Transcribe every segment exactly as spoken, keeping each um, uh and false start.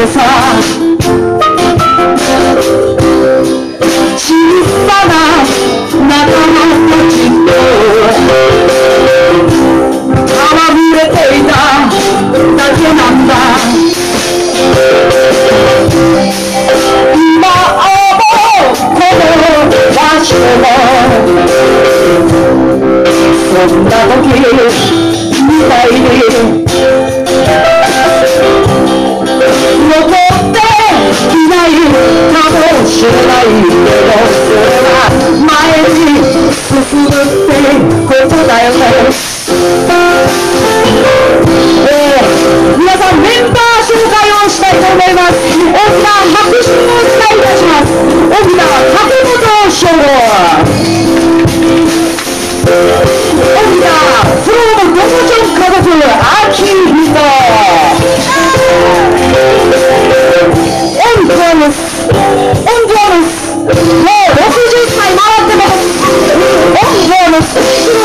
でさ小さな仲間たちと戯れていただけなんだ今はもうこの場所もそんな時みたいに残っていないかもしれないけどそれは前に進むってことだよね、えー、皆さんメンバー紹介をしたいと思います。大きな拍手をお伝えいたします。大きな竹本翔吾、大きなプロのゴムチョン家族秋人、オンドームス、オンドームス、もうろくじゅっさい回ってます。オンドームス、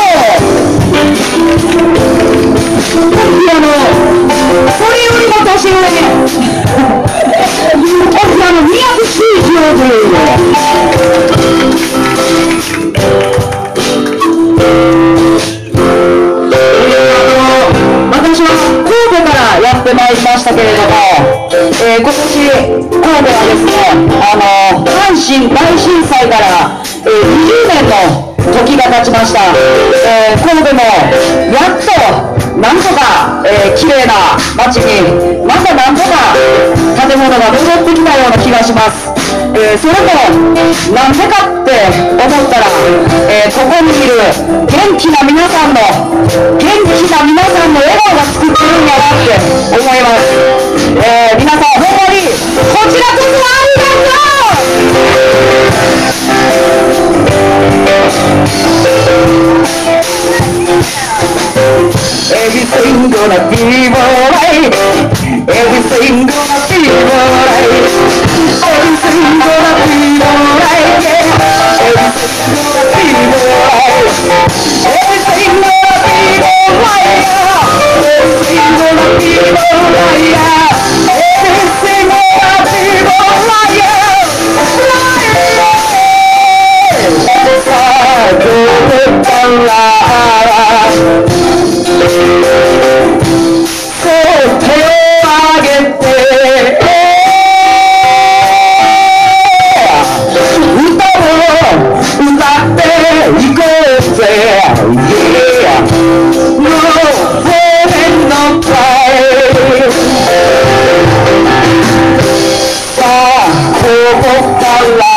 ピアノ、それよりも年上オピアノにひゃくきゅうじゅうご私は神戸からやってまいりましたけれども、えー、今年神戸はですね、あの阪神大震災から、えー、にじゅうねんの時が経ちました、えー、神戸もやっとなんとか、えー、綺麗な街にまたなんとか建物が戻ってきたような気がします、えー、それもなんでかって思ったら、えー、ここにいる元気な皆さんの元気な皆さんの笑顔が作ってるんやなって思います、えー、皆さんほんまにこちらこそありがとう。Everything gonna be alright. Everything gonna be alright. Everything gonna be alright. Yeah. Everything gonna be alright. Everything gonna be alright. Everything gonna be alright. Everything gonna be alright. Alright. そう手を挙げて歌を歌っていこうぜ Yeah No falling no pride さあここから